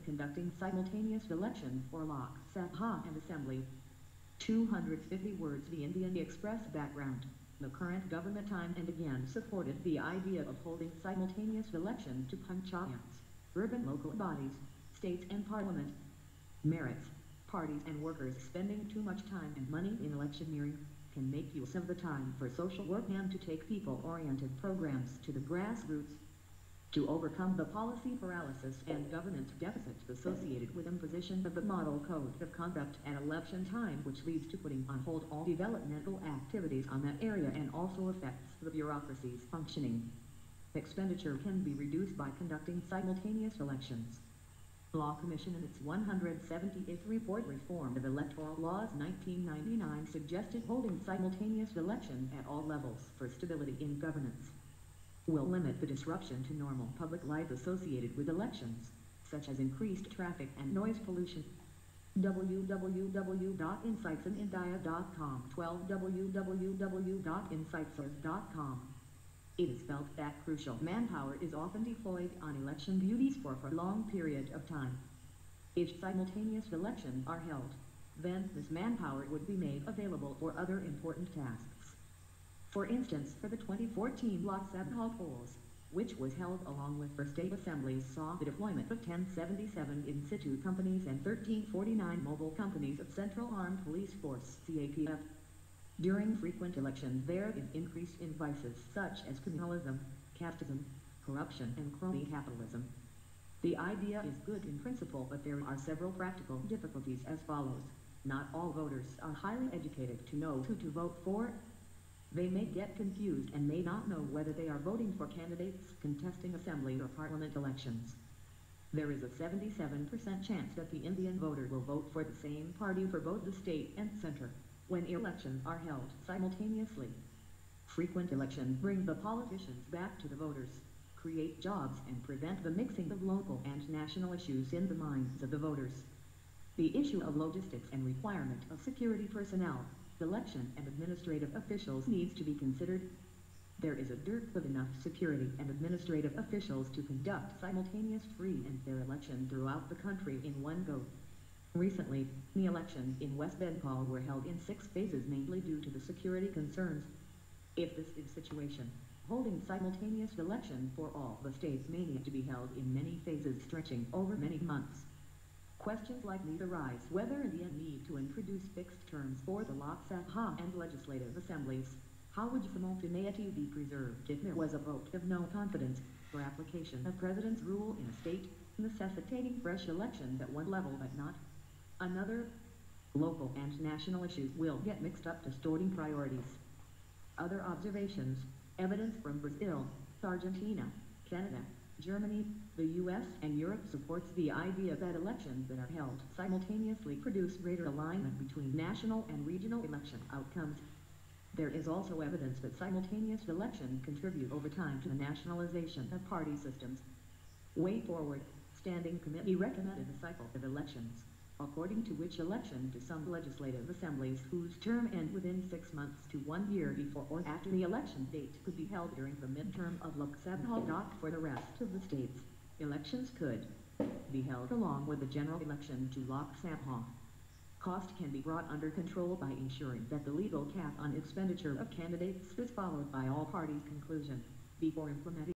conducting simultaneous election for Lok Sabha and Assembly. 250 words. The Indian Express background. The current government time and again supported the idea of holding simultaneous election to panchayats, urban local bodies, states and parliament. Merits. Parties and workers spending too much time and money in electioneering can make use of the time for social work and to take people-oriented programs to the grassroots. To overcome the policy paralysis and governance deficits associated with imposition of the Model Code of Conduct at election time, which leads to putting on hold all developmental activities on that area and also affects the bureaucracy's functioning. Expenditure can be reduced by conducting simultaneous elections. Law Commission in its 178th report Reform of Electoral Laws 1999 suggested holding simultaneous election at all levels for stability in governance will limit the disruption to normal public life associated with elections, such as increased traffic and noise pollution. www.insightsindia.com 12 www.insightsource.com. It is felt that crucial manpower is often deployed on election duties for a prolonged period of time. If simultaneous elections are held, then this manpower would be made available for other important tasks. For instance, for the 2014 Lok Sabha polls, which was held along with for state assemblies, saw the deployment of 1077 in situ companies and 1349 mobile companies of Central Armed Police Force (CAPF). During frequent elections, there is increase in vices such as communalism, casteism, corruption, and crony capitalism. The idea is good in principle, but there are several practical difficulties as follows. Not all voters are highly educated to know who to vote for. They may get confused and may not know whether they are voting for candidates contesting assembly or parliament elections. There is a 77% chance that the Indian voter will vote for the same party for both the state and center when elections are held simultaneously. Frequent elections bring the politicians back to the voters, create jobs, and prevent the mixing of local and national issues in the minds of the voters. The issue of logistics and requirement of security personnel, election and administrative officials needs to be considered. There is a dearth of enough security and administrative officials to conduct simultaneous free and fair election throughout the country in one go. Recently, the elections in West Bengal were held in 6 phases mainly due to the security concerns. If this is the situation, holding simultaneous election for all the states may need to be held in many phases stretching over many months. Questions like these arise whether India need to introduce fixed terms for the Lok Sabha and legislative assemblies. How would simultaneity be preserved if there was a vote of no confidence for application of President's rule in a state, necessitating fresh elections at one level but not another? Local and national issues will get mixed up, distorting priorities. Other observations, evidence from Brazil, Argentina, Canada, Germany, the US, and Europe supports the idea that elections that are held simultaneously produce greater alignment between national and regional election outcomes. There is also evidence that simultaneous elections contribute over time to the nationalization of party systems. Way Forward Standing Committee recommended a cycle of elections, according to which election to some legislative assemblies whose term end within 6 months to 1 year before or after the election date could be held during the midterm of Lok Sabha. For the rest of the states, elections could be held along with the general election to Lok Sabha. Cost can be brought under control by ensuring that the legal cap on expenditure of candidates is followed by all parties. Conclusion. Before implementing